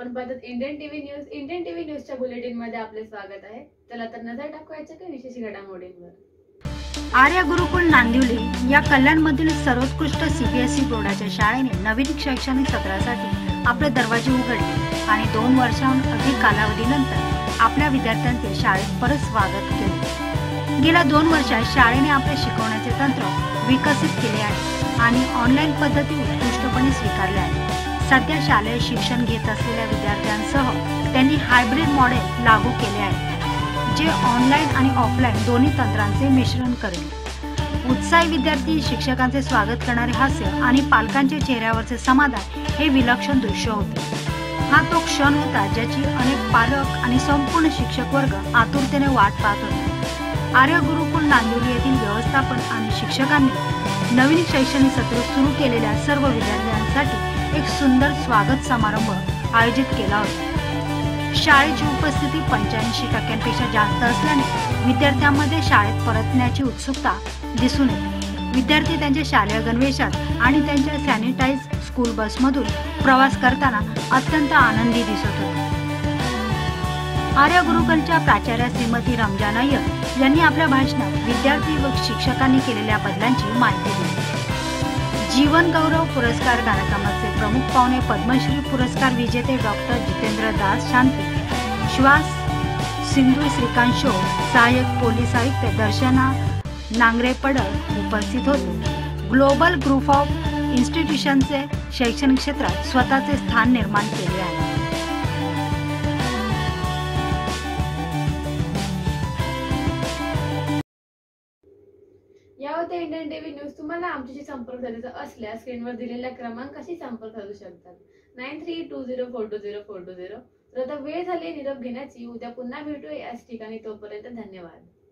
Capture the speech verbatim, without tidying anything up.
आपण पाहतात Indian TV news. Indian TV न्यूजच्या बुलेटिन मध्ये आपले स्वागत आहे. चला तर नजर टाकूयाच्या काही विशेष घडामोडींवर. आर्य गुरुकुल नांदिवली या कल्याणमधील सर्वोत्कृष्ट सीबीएसई बोर्डाच्या शाळेने नवीन शैक्षणिक सत्रासाठी आपले दरवाजे उघडले आणि दोन वर्षांहून अधिक कालावधीनंतर आपल्या विद्यार्थ्यांचे शाळेत परत स्वागत केले. गेल्या दोन वर्षात शाळेने आपले शिकवण्याचे तंत्र विकसित केले आहे आणि ऑनलाईन पद्धती उत्कृष्टपणे स्वीकारल्या आहेत. सध्या शालेय शिक्षण घेत असलेल्या विद्यार्थ्यांसह त्यांनी हायब्रिड मॉडेल लागू केले आहे, जे ऑनलाईन आणि ऑफलाईन दोन्ही तंत्रांचे मिश्रण करेल. उत्साही विद्यार्थी, शिक्षकांचे स्वागत करणारे हास्य आणि पालकांच्या चेहऱ्यावरचे समाधान हे विलक्षण दृश्य होते. हा तो क्षण होता ज्याची अनेक पालक आणि संपूर्ण शिक्षक वर्ग आतुरतेने वाट पाहत होते. आर्य गुरुकुल नांदिवली येथील व्यवस्थापन आणि शिक्षकांनी नवीन शैक्षणिक सत्र सुरू केलेल्या सर्व विद्यार्थ्यांसाठी एक सुंदर स्वागत समारंभ आयोजित केला होता. शाळेची उपस्थिती पंच्याऐंशी टक्क्यांपेक्षा जास्त असल्याने विद्यार्थ्यांमध्ये शाळेत परतण्याची उत्सुकता दिसून येते. विद्यार्थी त्यांच्या शालेय गणवेशात आणि त्यांच्या सॅनिटाईज स्कूल बसमधून प्रवास करताना अत्यंत आनंदी दिसत होते. आर्य गुरुकुलच्या प्राचार्या श्रीमती रमजान अय्यर यांनी आपल्या भाषणात विद्यार्थी व शिक्षकांनी केलेल्या बदलांची माहिती दिली. जीवन गौरव पुरस्कार कार्यक्रमाचे प्रमुख पाहुणे पद्मश्री पुरस्कार विजेते डॉक्टर जितेंद्र दास शांती, श्वास सिंधू श्रीकांत शो, सहाय्यक पोलीस आयुक्त दर्शना नांगरे पडळ उपस्थित होते. ग्लोबल ग्रुप ऑफ इन्स्टिट्यूशनचे शैक्षणिक क्षेत्रात स्वतःचे स्थान निर्माण केले आहे. या होत्या इंडियन टीव्ही न्यूज. तुम्हाला आमच्याशी संपर्क साधायचा असल्यास स्क्रीनवर दिलेल्या क्रमांकाशी संपर्क साधू शकतात. Nine three two zero four two zero four two zero. तर आता वेळ झाली निरोप घेण्याची. उद्या पुन्हा भेटू याच ठिकाणी. तोपर्यंत धन्यवाद.